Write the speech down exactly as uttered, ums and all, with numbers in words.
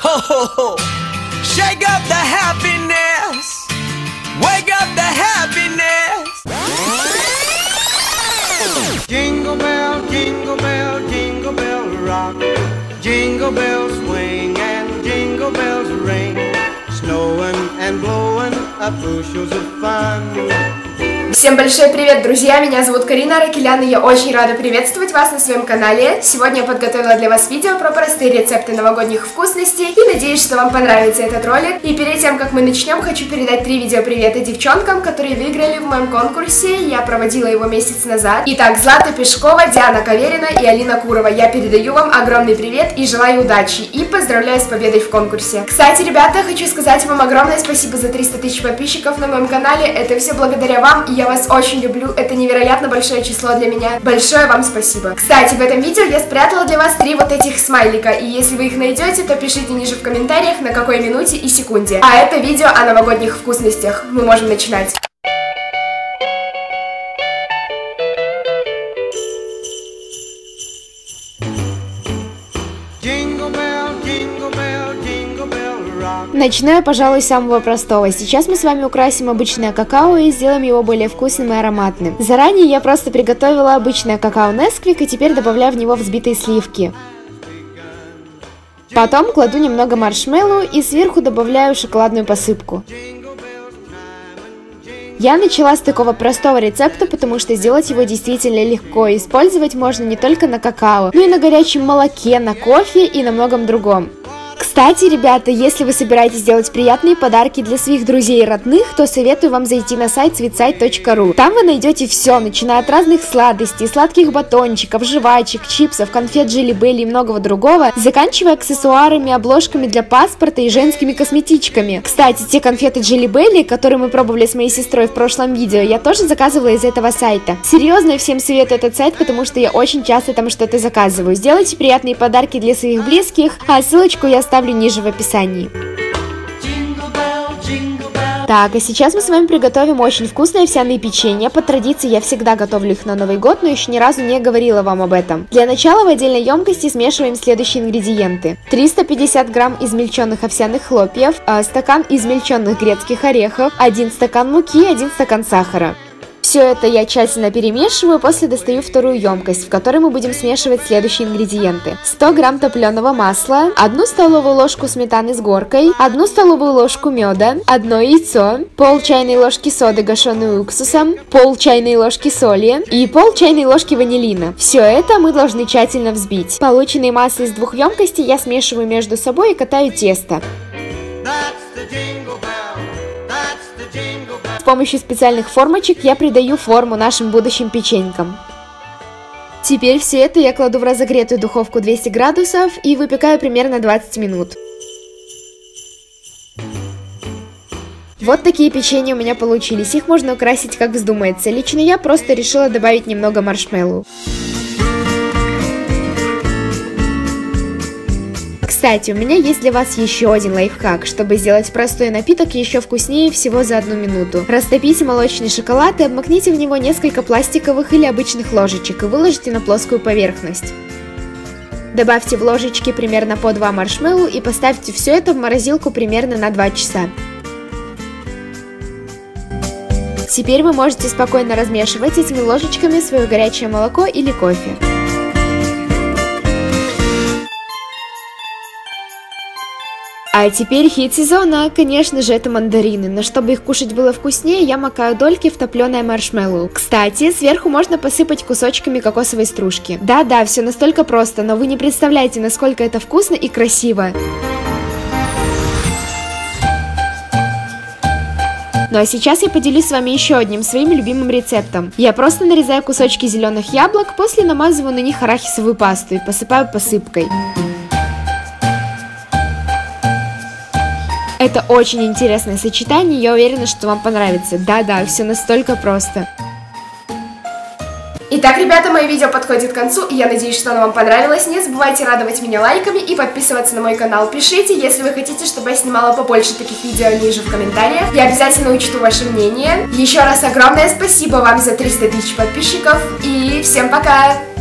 ho. Shake up the happiness. Wake up the happiness. Jingle bell, jingle bell, jingle bell rock. Jingle bells swing and jingle bells ring. Snowing and blowing up bushels of fun. Всем большой привет, друзья! Меня зовут Карина Аракелян, и я очень рада приветствовать вас на своем канале. Сегодня я подготовила для вас видео про простые рецепты новогодних вкусностей и надеюсь, что вам понравится этот ролик. И перед тем, как мы начнем, хочу передать три видео привета девчонкам, которые выиграли в моем конкурсе. Я проводила его месяц назад. Итак, Злата Пешкова, Диана Каверина и Алина Курова. Я передаю вам огромный привет и желаю удачи. И поздравляю с победой в конкурсе. Кстати, ребята, хочу сказать вам огромное спасибо за триста тысяч подписчиков на моем канале. Это все благодаря вам, и я вас очень люблю, это невероятно большое число для меня. Большое вам спасибо. Кстати, в этом видео я спрятала для вас три вот этих смайлика, и если вы их найдете, то пишите ниже в комментариях, на какой минуте и секунде. А это видео о новогодних вкусностях. Мы можем начинать. Начну я, пожалуй, с самого простого. Сейчас мы с вами украсим обычное какао и сделаем его более вкусным и ароматным. Заранее я просто приготовила обычное какао Несквик и теперь добавляю в него взбитые сливки. Потом кладу немного маршмеллоу и сверху добавляю шоколадную посыпку. Я начала с такого простого рецепта, потому что сделать его действительно легко. Использовать можно не только на какао, но и на горячем молоке, на кофе и на многом другом. Кстати, ребята, если вы собираетесь делать приятные подарки для своих друзей и родных, то советую вам зайти на сайт sweetside точка ру. Там вы найдете все, начиная от разных сладостей, сладких батончиков, жвачек, чипсов, конфет Jelly Belly и многого другого, заканчивая аксессуарами, обложками для паспорта и женскими косметичками. Кстати, те конфеты Jelly Belly, которые мы пробовали с моей сестрой в прошлом видео, я тоже заказывала из этого сайта. Серьезно, всем советую этот сайт, потому что я очень часто там что-то заказываю. Сделайте приятные подарки для своих близких, а ссылочку я оставлю ниже в описании. Так, а сейчас мы с вами приготовим очень вкусные овсяные печенья. По традиции я всегда готовлю их на Новый год, но еще ни разу не говорила вам об этом. Для начала в отдельной емкости смешиваем следующие ингредиенты. триста пятьдесят грамм измельченных овсяных хлопьев, стакан измельченных грецких орехов, один стакан муки, один стакан сахара. Все это я тщательно перемешиваю, после достаю вторую емкость, в которой мы будем смешивать следующие ингредиенты. сто грамм топленого масла, одну столовую ложку сметаны с горкой, одну столовую ложку меда, одно яйцо, пол чайной ложки соды, гашеной уксусом, пол чайной ложки соли и пол чайной ложки ванилина. Все это мы должны тщательно взбить. Полученные массы из двух емкостей я смешиваю между собой и катаю тесто. С помощью специальных формочек я придаю форму нашим будущим печенькам. Теперь все это я кладу в разогретую духовку двести градусов и выпекаю примерно двадцать минут. Вот такие печенья у меня получились, их можно украсить как вздумается. Лично я просто решила добавить немного маршмеллоу. Кстати, у меня есть для вас еще один лайфхак, чтобы сделать простой напиток еще вкуснее всего за одну минуту. Растопите молочный шоколад и обмакните в него несколько пластиковых или обычных ложечек и выложите на плоскую поверхность. Добавьте в ложечки примерно по два маршмеллоу и поставьте все это в морозилку примерно на два часа. Теперь вы можете спокойно размешивать этими ложечками свое горячее молоко или кофе. А теперь хит сезона, конечно же, это мандарины, но чтобы их кушать было вкуснее, я макаю дольки в топленое маршмеллоу. Кстати, сверху можно посыпать кусочками кокосовой стружки. Да-да, все настолько просто, но вы не представляете, насколько это вкусно и красиво. Ну а сейчас я поделюсь с вами еще одним своим любимым рецептом. Я просто нарезаю кусочки зеленых яблок, после намазываю на них арахисовую пасту и посыпаю посыпкой. Это очень интересное сочетание, я уверена, что вам понравится. Да-да, все настолько просто. Итак, ребята, мое видео подходит к концу, и я надеюсь, что оно вам понравилось. Не забывайте радовать меня лайками и подписываться на мой канал. Пишите, если вы хотите, чтобы я снимала побольше таких видео ниже в комментариях. Я обязательно учту ваше мнение. Еще раз огромное спасибо вам за триста тысяч подписчиков, и всем пока!